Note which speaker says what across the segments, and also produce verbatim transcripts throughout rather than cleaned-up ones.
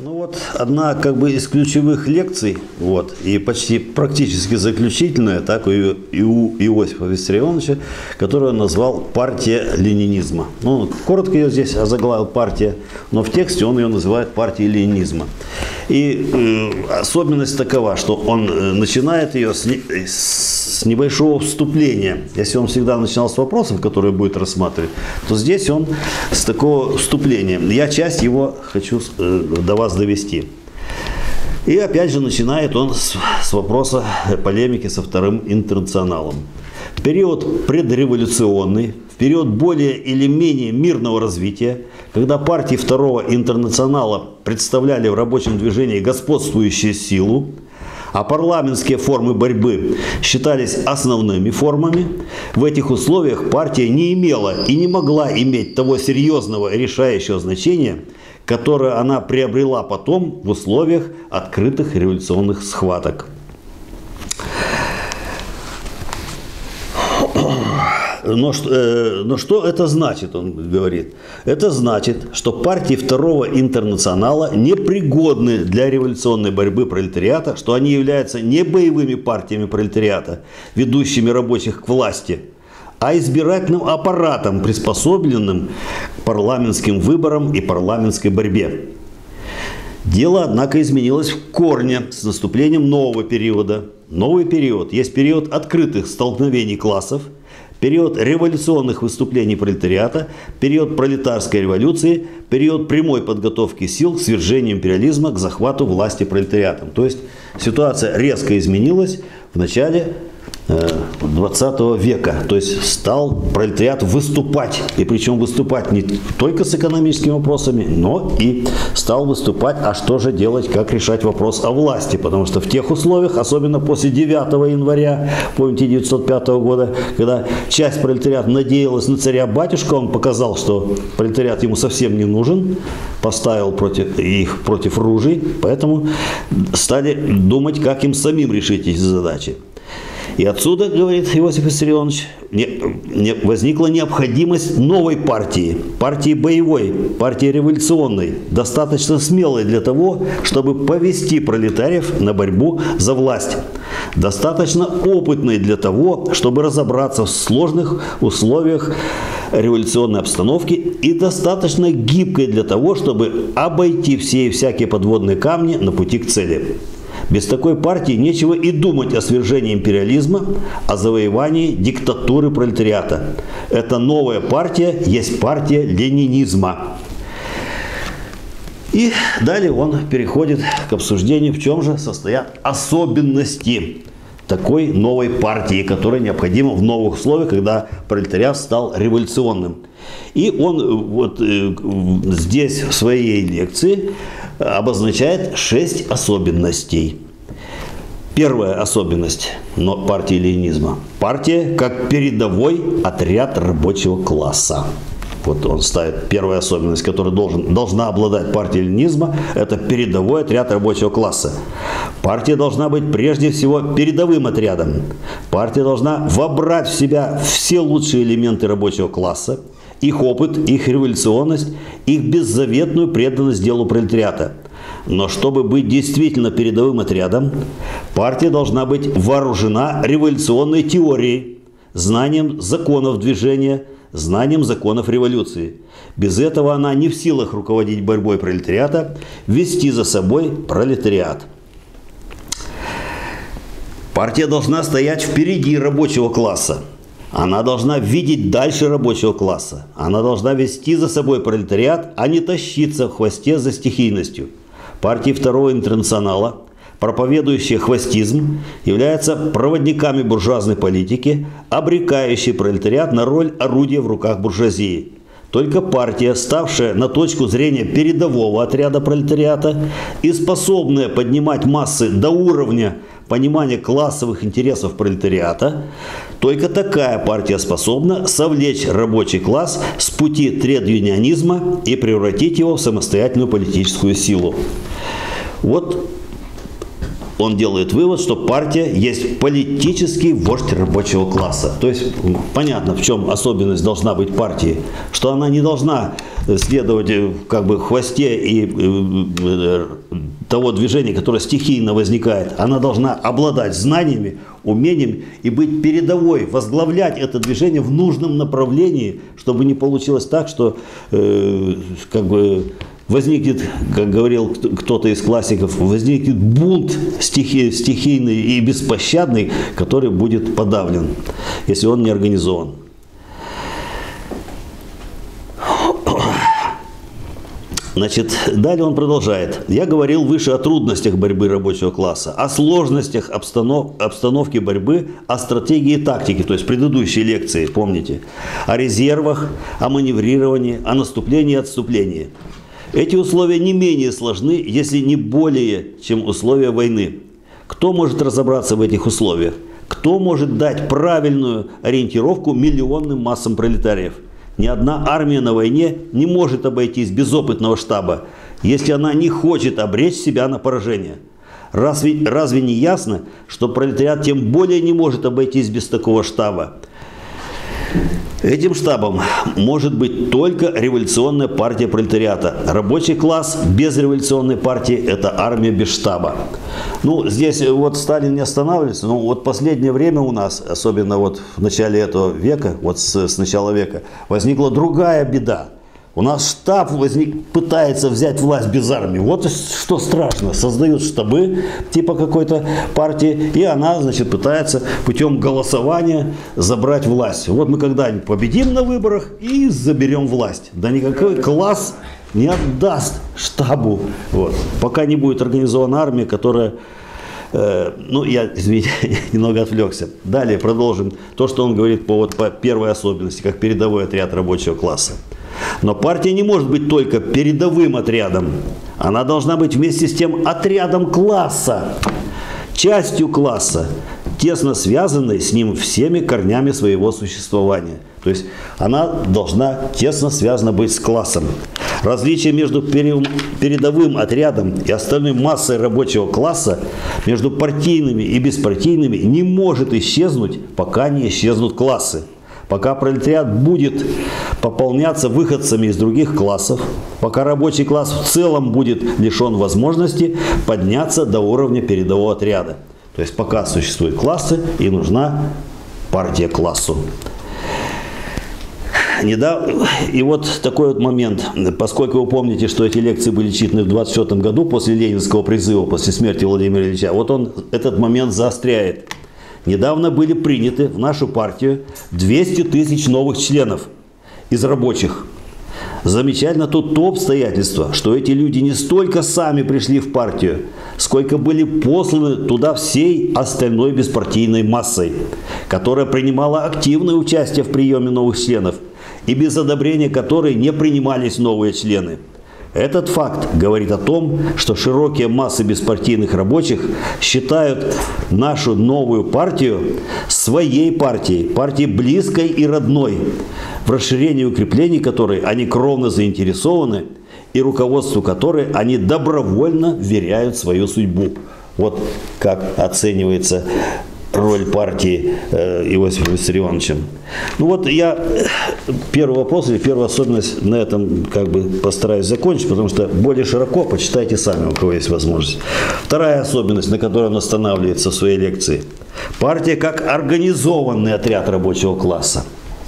Speaker 1: Ну вот одна как бы из ключевых лекций, вот, и почти практически заключительная, так и у Иосифа Виссарионовича, которую он назвал «Партия ленинизма». Ну, коротко ее здесь озаглавил «Партия», но в тексте он ее называет «Партией ленинизма». И э, особенность такова, что он э, начинает ее с, не, с небольшого вступления. Если он всегда начинал с вопросов, которые будет рассматривать, то здесь он с такого вступления. Я часть его хочу э, до вас довести. И опять же начинает он с, с вопроса полемики со Вторым интернационалом. В период предреволюционный, в период более или менее мирного развития, когда партии Второго интернационала представляли в рабочем движении господствующую силу, а парламентские формы борьбы считались основными формами, в этих условиях партия не имела и не могла иметь того серьезного и решающего значения, которое она приобрела потом в условиях открытых революционных схваток. Но, э, но что это значит, он говорит? Это значит, что партии Второго интернационала непригодны для революционной борьбы пролетариата, что они являются не боевыми партиями пролетариата, ведущими рабочих к власти, а избирательным аппаратом, приспособленным к парламентским выборам и парламентской борьбе. Дело, однако, изменилось в корне с наступлением нового периода. Новый период есть период открытых столкновений классов, период революционных выступлений пролетариата, период пролетарской революции, период прямой подготовки сил к свержению империализма, к захвату власти пролетариатом. То есть ситуация резко изменилась в начале двадцатого века. То есть стал пролетариат выступать. И причем выступать не только с экономическими вопросами, но и стал выступать, а что же делать, как решать вопрос о власти. Потому что в тех условиях, особенно после девятого января, помните, тысяча девятьсот пятого года, когда часть пролетариата надеялась на царя-батюшку, он показал, что пролетариат ему совсем не нужен, поставил против, их против ружей, поэтому стали думать, как им самим решить эти задачи. И отсюда, говорит Иосиф Виссарионович, не, не, возникла необходимость новой партии, партии боевой, партии революционной, достаточно смелой для того, чтобы повести пролетариев на борьбу за власть, достаточно опытной для того, чтобы разобраться в сложных условиях революционной обстановки, и достаточно гибкой для того, чтобы обойти все и всякие подводные камни на пути к цели. Без такой партии нечего и думать о свержении империализма, о завоевании диктатуры пролетариата. Эта новая партия есть партия ленинизма. И далее он переходит к обсуждению, в чем же состоят особенности такой новой партии, которая необходима в новых условиях, когда пролетариат стал революционным. И он вот здесь в своей лекции обозначает шесть особенностей. Первая особенность партии ленинизма. Партия как передовой отряд рабочего класса. Вот он ставит первую особенность, которую должен, должна обладать партия ленинизма, это передовой отряд рабочего класса. Партия должна быть прежде всего передовым отрядом. Партия должна вобрать в себя все лучшие элементы рабочего класса, их опыт, их революционность, их беззаветную преданность делу пролетариата. Но чтобы быть действительно передовым отрядом, партия должна быть вооружена революционной теорией, знанием законов движения, знанием законов революции. Без этого она не в силах руководить борьбой пролетариата, вести за собой пролетариат. Партия должна стоять впереди рабочего класса. Она должна видеть дальше рабочего класса. Она должна вести за собой пролетариат, а не тащиться в хвосте за стихийностью. Партии Второго интернационала, проповедующие хвостизм, являются проводниками буржуазной политики, обрекающие пролетариат на роль орудия в руках буржуазии. Только партия, ставшая на точку зрения передового отряда пролетариата и способная поднимать массы до уровня понимания классовых интересов пролетариата, только такая партия способна совлечь рабочий класс с пути тред-юнионизма и превратить его в самостоятельную политическую силу. Вот он делает вывод, что партия есть политический вождь рабочего класса. То есть понятно, в чем особенность должна быть партии, что она не должна следовать как бы в хвосте и того движения, которое стихийно возникает. Она должна обладать знаниями, умением и быть передовой, возглавлять это движение в нужном направлении, чтобы не получилось так, что э, как бы возникнет, как говорил кто-то из классиков, возникнет бунт стихи, стихийный и беспощадный, который будет подавлен, если он не организован. Значит, далее он продолжает. Я говорил выше о трудностях борьбы рабочего класса, о сложностях обстанов, обстановки борьбы, о стратегии и тактике, то есть предыдущие лекции, помните, о резервах, о маневрировании, о наступлении и отступлении. Эти условия не менее сложны, если не более, чем условия войны. Кто может разобраться в этих условиях? Кто может дать правильную ориентировку миллионным массам пролетариев? Ни одна армия на войне не может обойтись без опытного штаба, если она не хочет обречь себя на поражение. Разве, разве не ясно, что пролетариат тем более не может обойтись без такого штаба? Этим штабом может быть только революционная партия пролетариата. Рабочий класс без революционной партии – это армия без штаба. Ну, здесь вот Сталин не останавливается, но вот последнее время у нас, особенно вот в начале этого века, вот с, с начала века, возникла другая беда. У нас штаб возник, пытается взять власть без армии. Вот что страшно. Создают штабы типа какой-то партии, и она, значит, пытается путем голосования забрать власть. Вот мы когда-нибудь победим на выборах и заберем власть. Да никакой класс не отдаст штабу. Вот. Пока не будет организована армия, которая... Э, ну, я, извините, немного отвлекся. Далее продолжим то, что он говорит по, вот, по первой особенности, как передовой отряд рабочего класса. Но партия не может быть только передовым отрядом. Она должна быть вместе с тем отрядом класса, частью класса, тесно связанной с ним всеми корнями своего существования. То есть она должна тесно связана быть с классом. Различие между передовым отрядом и остальной массой рабочего класса, между партийными и беспартийными, не может исчезнуть, пока не исчезнут классы. Пока пролетариат будет пополняться выходцами из других классов, пока рабочий класс в целом будет лишен возможности подняться до уровня передового отряда. То есть пока существуют классы, и нужна партия классу. И вот такой вот момент, поскольку вы помните, что эти лекции были читаны в двадцать четвёртом году после ленинского призыва, после смерти Владимира Ильича, вот он этот момент заостряет. Недавно были приняты в нашу партию двести тысяч новых членов из рабочих. Замечательно тут то обстоятельство, что эти люди не столько сами пришли в партию, сколько были посланы туда всей остальной беспартийной массой, которая принимала активное участие в приеме новых членов и без одобрения которой не принимались новые члены. Этот факт говорит о том, что широкие массы беспартийных рабочих считают нашу новую партию своей партией, партией близкой и родной, в расширении и укреплении которой они кровно заинтересованы и руководству которой они добровольно вверяют свою судьбу. Вот как оценивается роль партии э, Иосифом Виссарионовичем. Ну вот я первый вопрос или первую особенность на этом как бы постараюсь закончить, потому что более широко почитайте сами, у кого есть возможность. Вторая особенность, на которой он останавливается в своей лекции. Партия как организованный отряд рабочего класса.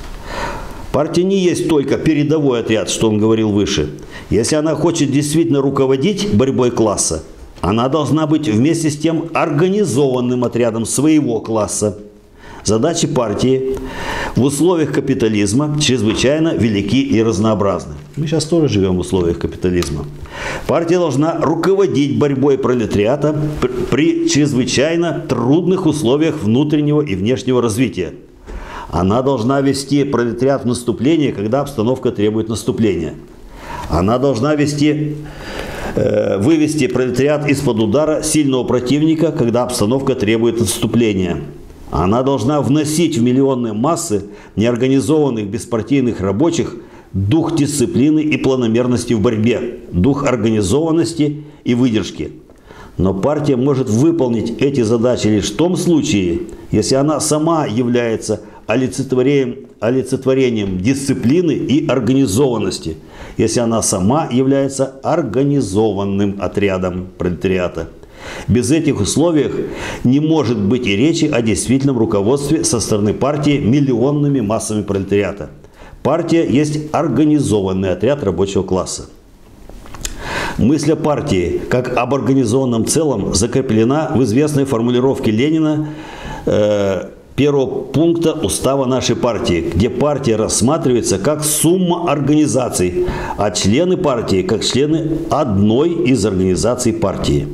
Speaker 1: Партия не есть только передовой отряд, что он говорил выше. Если она хочет действительно руководить борьбой класса, она должна быть вместе с тем организованным отрядом своего класса. Задачи партии в условиях капитализма чрезвычайно велики и разнообразны. Мы сейчас тоже живем в условиях капитализма. Партия должна руководить борьбой пролетариата при чрезвычайно трудных условиях внутреннего и внешнего развития. Она должна вести пролетариат в наступление, когда обстановка требует наступления. Она должна вести... вывести пролетариат из-под удара сильного противника, когда обстановка требует отступления. Она должна вносить в миллионные массы неорганизованных беспартийных рабочих дух дисциплины и планомерности в борьбе, дух организованности и выдержки. Но партия может выполнить эти задачи лишь в том случае, если она сама является олицетворением, олицетворением дисциплины и организованности, если она сама является организованным отрядом пролетариата. Без этих условий не может быть и речи о действительном руководстве со стороны партии миллионными массами пролетариата. Партия есть организованный отряд рабочего класса. Мысль о партии как об организованном целом закреплена в известной формулировке Ленина э, первого пункта устава нашей партии, где партия рассматривается как сумма организаций, а члены партии как члены одной из организаций партии.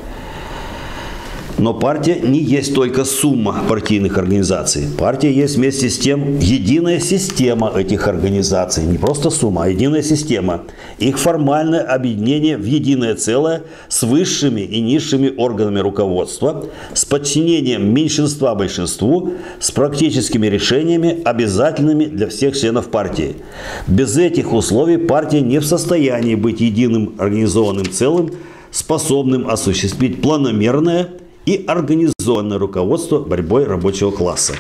Speaker 1: Но партия не есть только сумма партийных организаций. Партия есть вместе с тем единая система этих организаций. Не просто сумма, а единая система. Их формальное объединение в единое целое с высшими и низшими органами руководства, с подчинением меньшинства большинству, с практическими решениями, обязательными для всех членов партии. Без этих условий партия не в состоянии быть единым организованным целым, способным осуществить планомерное и организованное руководство борьбой рабочего класса.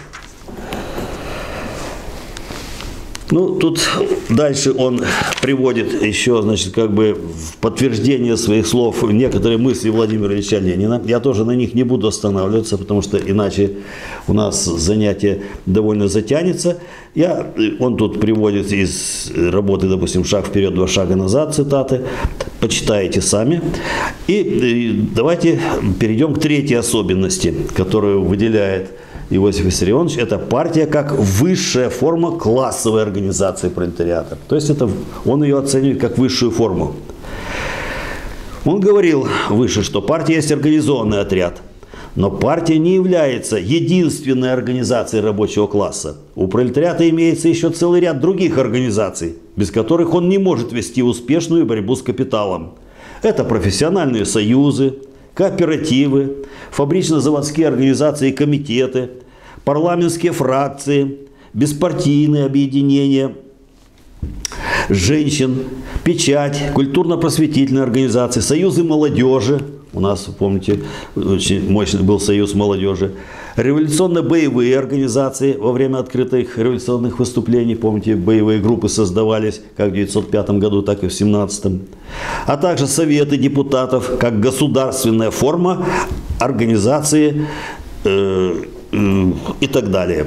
Speaker 1: Ну, тут дальше он приводит еще, значит, как бы в подтверждение своих слов некоторые мысли Владимира Ильича Ленина. Я тоже на них не буду останавливаться, потому что иначе у нас занятие довольно затянется. Я, он тут приводит из работы, допустим, «Шаг вперед, два шага назад», цитаты. Почитайте сами. И, и давайте перейдем к третьей особенности, которую выделяет Иосиф Виссарионович. Это партия как высшая форма классовой организации пролетариата. То есть это, он ее оценивает как высшую форму. Он говорил выше, что партия есть организованный отряд. Но партия не является единственной организацией рабочего класса. У пролетариата имеется еще целый ряд других организаций, без которых он не может вести успешную борьбу с капиталом. Это профессиональные союзы, кооперативы, фабрично-заводские организации и комитеты, парламентские фракции, беспартийные объединения женщин, печать, культурно-просветительные организации, союзы молодежи. У нас, помните, очень мощный был союз молодежи. Революционно-боевые организации во время открытых революционных выступлений. Помните, боевые группы создавались как в девятьсот пятом году, так и в семнадцатом. А также советы депутатов как государственная форма организации э, э, и так далее.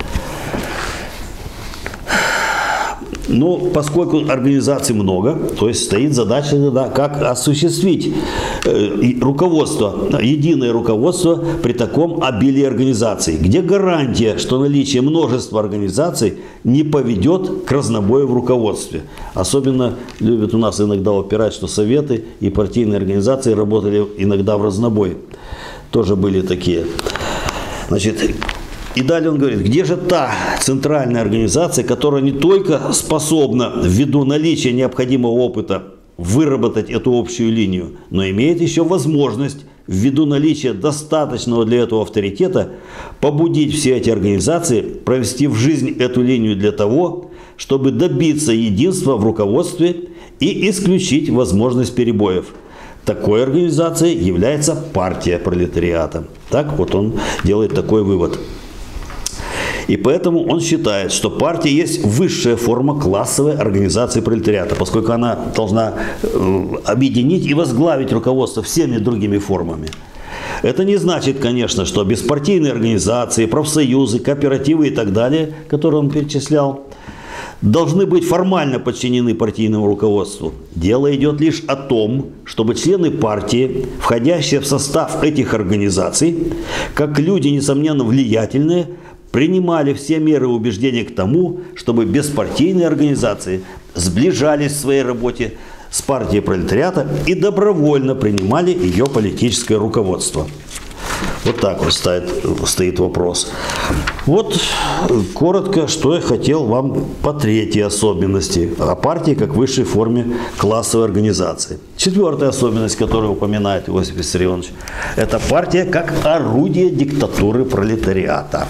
Speaker 1: Но поскольку организаций много, то есть стоит задача тогда, как осуществить э, руководство, единое руководство при таком обилии организаций. Где гарантия, что наличие множества организаций не поведет к разнобою в руководстве? Особенно любят у нас иногда упирать, что советы и партийные организации работали иногда в разнобой. Тоже были такие. Значит, и далее он говорит, где же та центральная организация, которая не только способна ввиду наличия необходимого опыта выработать эту общую линию, но имеет еще возможность ввиду наличия достаточного для этого авторитета побудить все эти организации провести в жизнь эту линию для того, чтобы добиться единства в руководстве и исключить возможность перебоев. Такой организацией является партия пролетариата. Так вот он делает такой вывод. И поэтому он считает, что партия есть высшая форма классовой организации пролетариата, поскольку она должна объединить и возглавить руководство всеми другими формами. Это не значит, конечно, что беспартийные организации, профсоюзы, кооперативы и так далее, которые он перечислял, должны быть формально подчинены партийному руководству. Дело идет лишь о том, чтобы члены партии, входящие в состав этих организаций, как люди, несомненно, влиятельные, принимали все меры убеждения к тому, чтобы беспартийные организации сближались в своей работе с партией пролетариата и добровольно принимали ее политическое руководство. Вот так вот стоит, стоит вопрос. Вот коротко, что я хотел вам по третьей особенности о партии как высшей форме классовой организации. Четвертая особенность, которую упоминает Иосиф Виссарионович, это партия как орудие диктатуры пролетариата.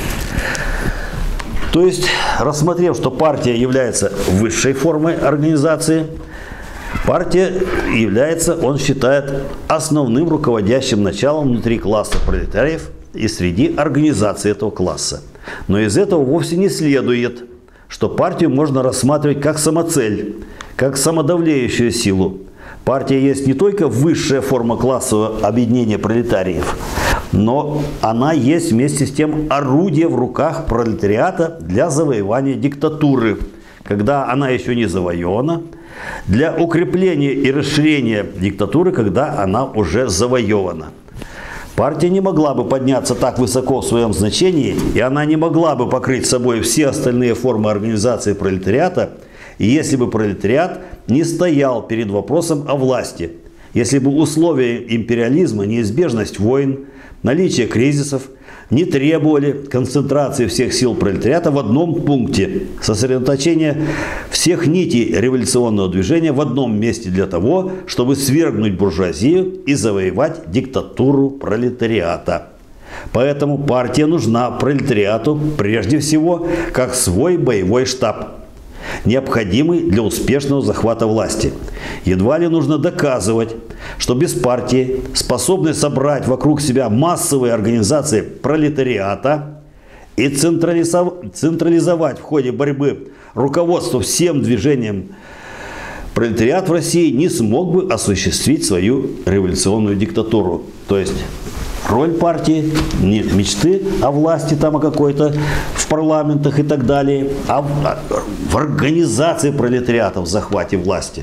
Speaker 1: То есть, рассмотрев, что партия является высшей формой организации, Партия является, он считает, основным руководящим началом внутри класса пролетариев и среди организации этого класса. Но из этого вовсе не следует, что партию можно рассматривать как самоцель, как самодавлеющую силу. Партия есть не только высшая форма классового объединения пролетариев, но она есть вместе с тем орудие в руках пролетариата для завоевания диктатуры, когда она еще не завоевана, для укрепления и расширения диктатуры, когда она уже завоевана. Партия не могла бы подняться так высоко в своем значении, и она не могла бы покрыть собой все остальные формы организации пролетариата, если бы пролетариат не стоял перед вопросом о власти, если бы условия империализма, неизбежность войн, наличие кризисов не требовали концентрации всех сил пролетариата в одном пункте, сосредоточения всех нитей революционного движения в одном месте для того, чтобы свергнуть буржуазию и завоевать диктатуру пролетариата. Поэтому партия нужна пролетариату прежде всего как свой боевой штаб, необходимый для успешного захвата власти. Едва ли нужно доказывать, что без партии, способной собрать вокруг себя массовые организации пролетариата и централизовать в ходе борьбы руководство всем движением, пролетариат в России не смог бы осуществить свою революционную диктатуру. То есть роль партии не мечты о власти там о какой-то в парламентах и так далее, а в организации пролетариата, в захвате власти.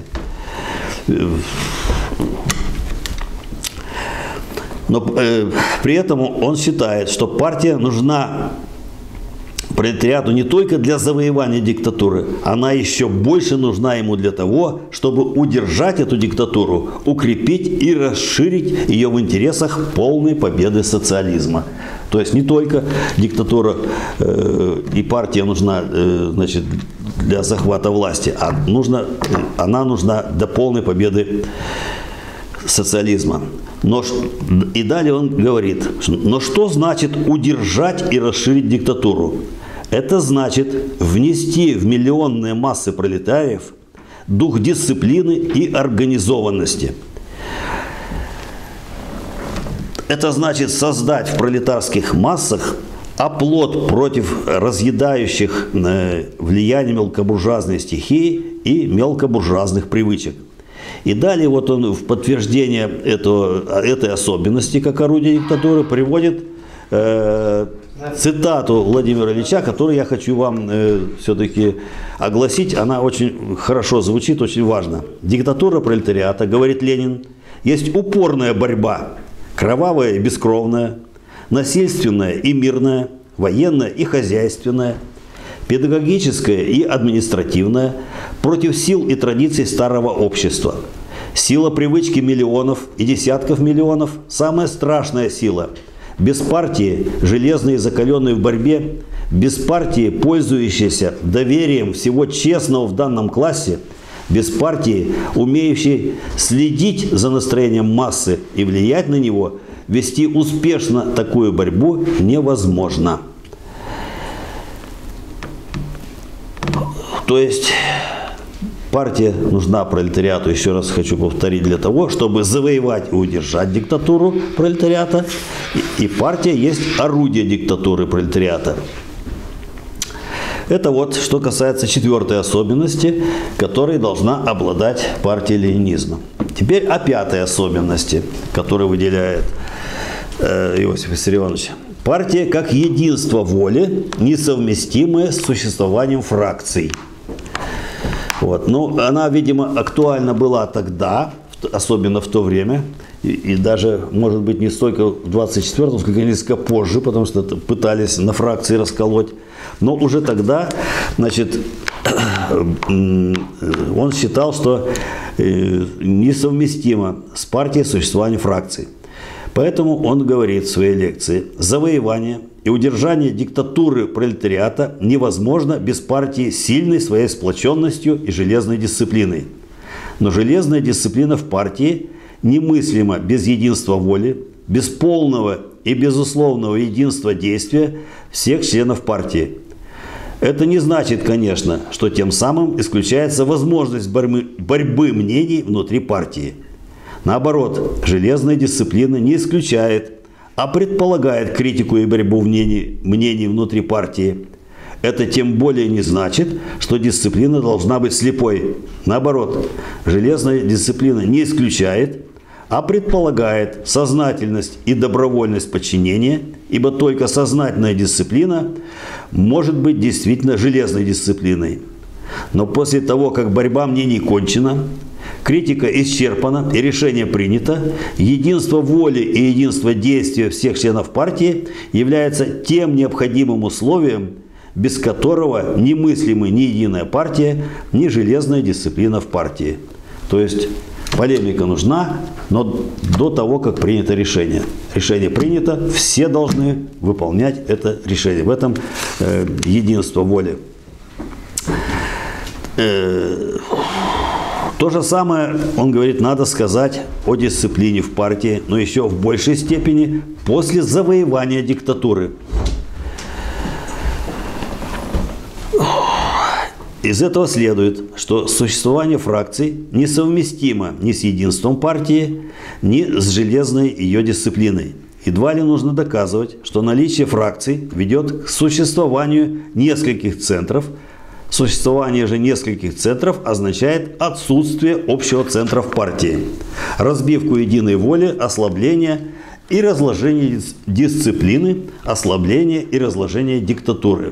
Speaker 1: Но э, при этом он считает, что партия нужна пролетариату не только для завоевания диктатуры, она еще больше нужна ему для того, чтобы удержать эту диктатуру, укрепить и расширить ее в интересах полной победы социализма. То есть не только диктатура э, и партия нужна э, значит, для захвата власти, а нужно, она нужна до полной победы социализма. Но, и далее он говорит, но что значит удержать и расширить диктатуру? Это значит внести в миллионные массы пролетариев дух дисциплины и организованности. Это значит создать в пролетарских массах оплот против разъедающих влияния мелкобуржуазной стихии и мелкобуржуазных привычек. И далее вот он в подтверждение этого, этой особенности как орудия диктатуры приводит э, цитату Владимира Ильича, которую я хочу вам э, все-таки огласить. Она очень хорошо звучит, очень важно. Диктатура пролетариата, говорит Ленин, есть упорная борьба, кровавая и бескровная, насильственная и мирная, военная и хозяйственная, педагогическая и административная, против сил и традиций старого общества. Сила привычки миллионов и десятков миллионов – самая страшная сила. Без партии, железной и закаленной в борьбе, без партии, пользующейся доверием всего честного в данном классе, без партии, умеющей следить за настроением массы и влиять на него, вести успешно такую борьбу невозможно. То есть партия нужна пролетариату, еще раз хочу повторить, для того, чтобы завоевать и удержать диктатуру пролетариата. И партия есть орудие диктатуры пролетариата. Это вот что касается четвертой особенности, которой должна обладать партия ленинизма. Теперь о пятой особенности, которую выделяет э, Иосиф Виссарионович. Партия как единство воли, несовместимое с существованием фракций. Вот. Ну, она, видимо, актуальна была тогда, особенно в то время, и, и даже, может быть, не столько в двадцать четвёртом, сколько несколько позже, потому что пытались на фракции расколоть. Но уже тогда, значит, он считал, что несовместимо с партией существование фракций. Поэтому он говорит в своей лекции: завоевание и удержание диктатуры пролетариата невозможно без партии сильной своей сплоченностью и железной дисциплиной. Но железная дисциплина в партии немыслима без единства воли, без полного и безусловного единства действия всех членов партии. Это не значит, конечно, что тем самым исключается возможность борьбы, борьбы мнений внутри партии. Наоборот, железная дисциплина не исключает, а предполагает критику и борьбу мнений, мнений внутри партии. Это тем более не значит, что дисциплина должна быть слепой. Наоборот, железная дисциплина не исключает, а предполагает сознательность и добровольность подчинения, ибо только сознательная дисциплина может быть действительно железной дисциплиной. Но после того, как борьба мнений кончена, критика исчерпана и решение принято, единство воли и единство действия всех членов партии является тем необходимым условием, без которого немыслимы ни единая партия, ни железная дисциплина в партии. То есть полемика нужна, но до того, как принято решение. Решение принято, все должны выполнять это решение. В этом э, единство воли. Э, то же самое, он говорит, надо сказать о дисциплине в партии, но еще в большей степени после завоевания диктатуры. Из этого следует, что существование фракций несовместимо ни с единством партии, ни с железной ее дисциплиной. Едва ли нужно доказывать, что наличие фракций ведет к существованию нескольких центров. Существование же нескольких центров означает отсутствие общего центра в партии, разбивку единой воли, ослабление и разложение дисциплины, ослабление и разложение диктатуры.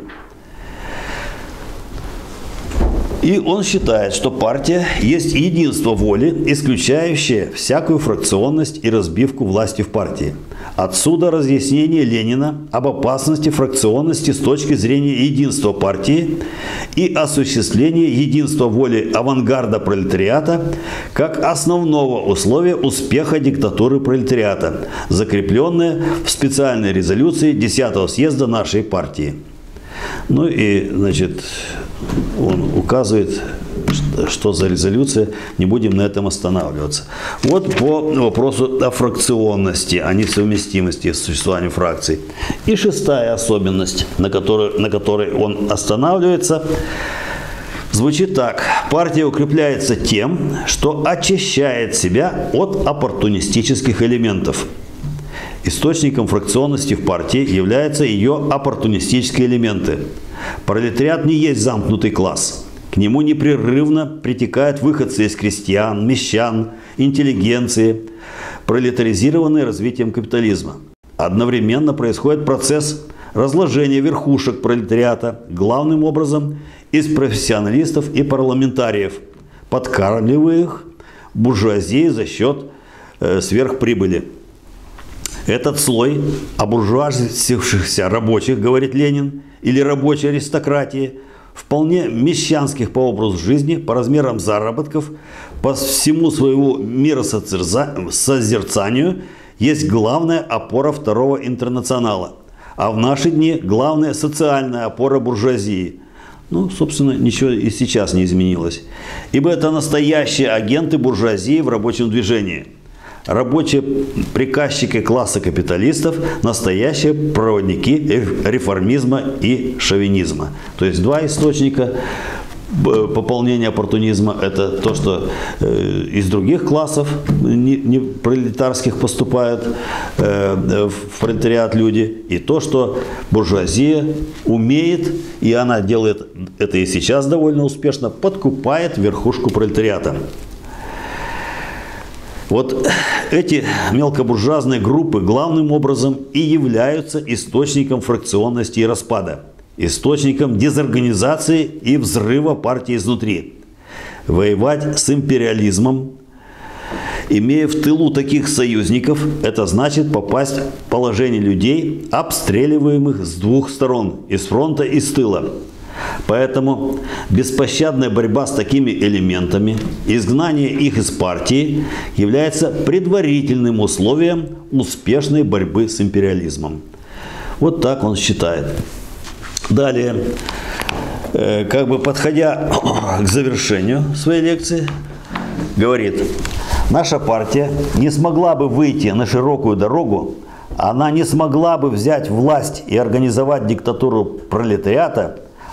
Speaker 1: И он считает, что партия есть единство воли, исключающее всякую фракционность и разбивку власти в партии. Отсюда разъяснение Ленина об опасности фракционности с точки зрения единства партии и осуществления единства воли авангарда пролетариата как основного условия успеха диктатуры пролетариата, закрепленное в специальной резолюции десятого съезда нашей партии. Ну и, значит, он указывает, что за резолюция, не будем на этом останавливаться. Вот по вопросу о фракционности, о несовместимости с существованием фракций. И шестая особенность, на которой, на которой он останавливается, звучит так. Партия укрепляется тем, что очищает себя от оппортунистических элементов. Источником фракционности в партии являются ее оппортунистические элементы. Пролетариат не есть замкнутый класс. К нему непрерывно притекают выходцы из крестьян, мещан, интеллигенции, пролетаризированные развитием капитализма. Одновременно происходит процесс разложения верхушек пролетариата, главным образом из профессионалистов и парламентариев, подкармливая их буржуазией за счет э, сверхприбыли. Этот слой обуржуазившихся рабочих, говорит Ленин, или рабочей аристократии, вполне мещанских по образу жизни, по размерам заработков, по всему своему миросозерцанию, есть главная опора второго интернационала. А в наши дни главная социальная опора буржуазии. Ну, собственно, ничего и сейчас не изменилось. Ибо это настоящие агенты буржуазии в рабочем движении. Рабочие приказчики класса капиталистов – настоящие проводники реформизма и шовинизма. То есть два источника пополнения оппортунизма – это то, что из других классов не, не пролетарских поступают в пролетариат люди, и то, что буржуазия умеет, и она делает это и сейчас довольно успешно, подкупает верхушку пролетариата. Вот эти мелкобуржуазные группы главным образом и являются источником фракционности и распада, источником дезорганизации и взрыва партии изнутри. Воевать с империализмом, имея в тылу таких союзников, это значит попасть в положение людей, обстреливаемых с двух сторон, из фронта и с тыла. Поэтому беспощадная борьба с такими элементами, изгнание их из партии является предварительным условием успешной борьбы с империализмом. Вот так он считает. Далее, как бы подходя к завершению своей лекции, говорит: наша партия не смогла бы выйти на широкую дорогу, она не смогла бы взять власть и организовать диктатуру пролетариата,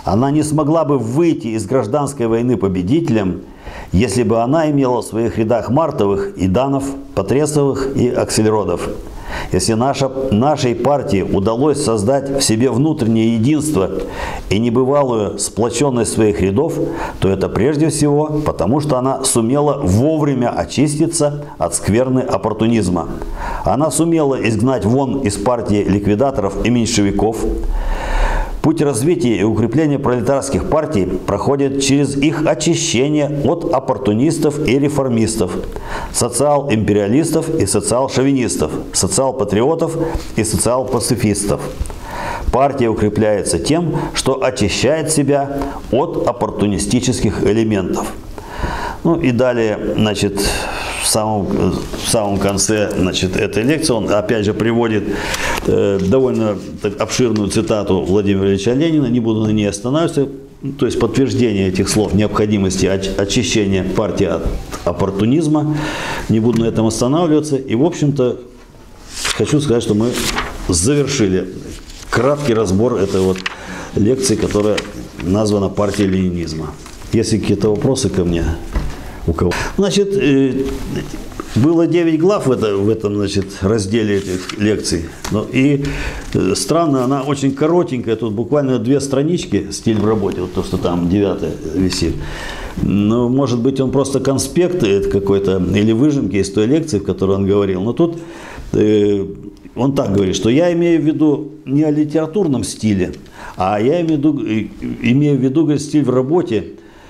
Speaker 1: Она не смогла бы выйти из гражданской войны победителем, если бы она имела в своих рядах Мартовых, Иданов, Потресовых и Аксельродов. Если наша, нашей партии удалось создать в себе внутреннее единство и небывалую сплоченность своих рядов, то это прежде всего потому, что она сумела вовремя очиститься от скверны оппортунизма. Она сумела изгнать вон из партии ликвидаторов и меньшевиков. Путь развития и укрепления пролетарских партий проходит через их очищение от оппортунистов и реформистов, социал-империалистов и социал-шовинистов, социал-патриотов и социал-пацифистов. Партия укрепляется тем, что очищает себя от оппортунистических элементов. Ну и далее, значит, в самом, в самом конце, значит, этой лекции он опять же приводит э, довольно так, обширную цитату Владимира Ильича Ленина, не буду на ней останавливаться, то есть подтверждение этих слов необходимости очищения партии от оппортунизма, не буду на этом останавливаться. И, в общем-то, хочу сказать, что мы завершили краткий разбор этой вот лекции, которая названа «Партия ленинизма». Есть какие-то вопросы ко мне? У кого? Значит, было девять глав в, это, в этом, значит, разделе этих лекций. Ну, и странно, она очень коротенькая, тут буквально две странички, стиль в работе, вот то, что там девятое висит. Ну, может быть, он просто конспект какой-то или выжимки из той лекции, в которой он говорил. Но тут э, он так говорит, что я имею в виду не о литературном стиле, а я имею в виду, имею в виду говорит, стиль в работе.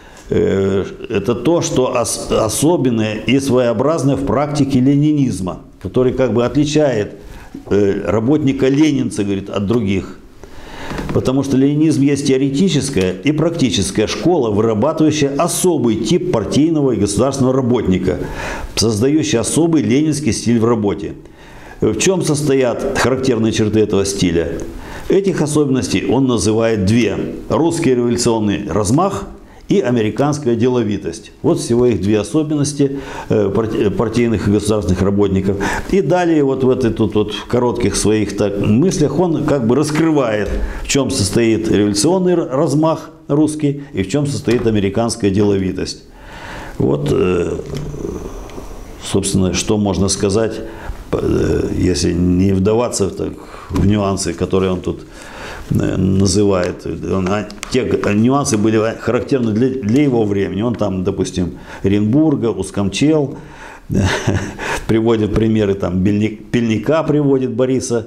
Speaker 1: Это то, что ос особенное и своеобразное в практике ленинизма, который как бы отличает работника-ленинца, говорит, от других. Потому что ленинизм есть теоретическая и практическая школа, вырабатывающая особый тип партийного и государственного работника, создающий особый ленинский стиль в работе. В чем состоят характерные черты этого стиля? Этих особенностей он называет две. Русский революционный размах и американская деловитость. Вот всего их две особенности партийных и государственных работников. И далее вот в этих тут вот коротких своих так, мыслях он как бы раскрывает, в чем состоит революционный размах русский и в чем состоит американская деловитость. Вот, собственно, что можно сказать, если не вдаваться так, в нюансы, которые он тут называет. Те нюансы были характерны для, для его времени. Он там, допустим, Оренбурга, Ускомчел, приводит примеры, там, Пельника приводит Бориса,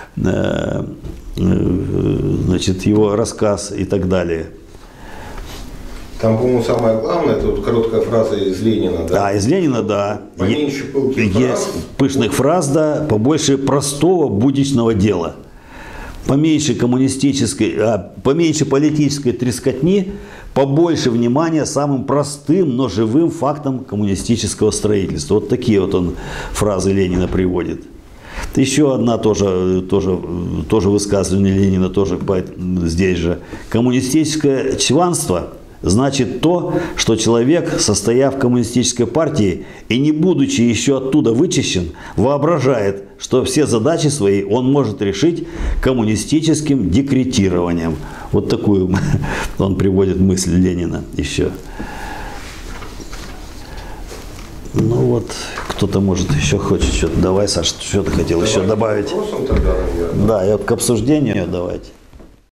Speaker 1: значит, его рассказ и так далее.
Speaker 2: Там, по-моему, самое главное, это вот короткая фраза из Ленина, да?
Speaker 1: Да, из Ленина, да.
Speaker 2: Поменьше пылких
Speaker 1: фраз. Есть пышных фраз, да, побольше простого будничного дела. Поменьше коммунистической, а, поменьше политической трескотни, побольше внимания самым простым, но живым фактам коммунистического строительства. Вот такие вот он фразы Ленина приводит. Еще одна тоже, тоже, тоже высказывание Ленина, тоже здесь же. Коммунистическое чванство значит то, что человек, состояв в коммунистической партии и не будучи еще оттуда вычищен, воображает, что все задачи свои он может решить коммунистическим декретированием. Вот такую он приводит мысль Ленина еще. Ну вот, кто-то может еще хочет что-то. Давай, Саша, что ты хотел Давай еще добавить?
Speaker 2: Тогда,
Speaker 1: да, и вот к обсуждению давайте.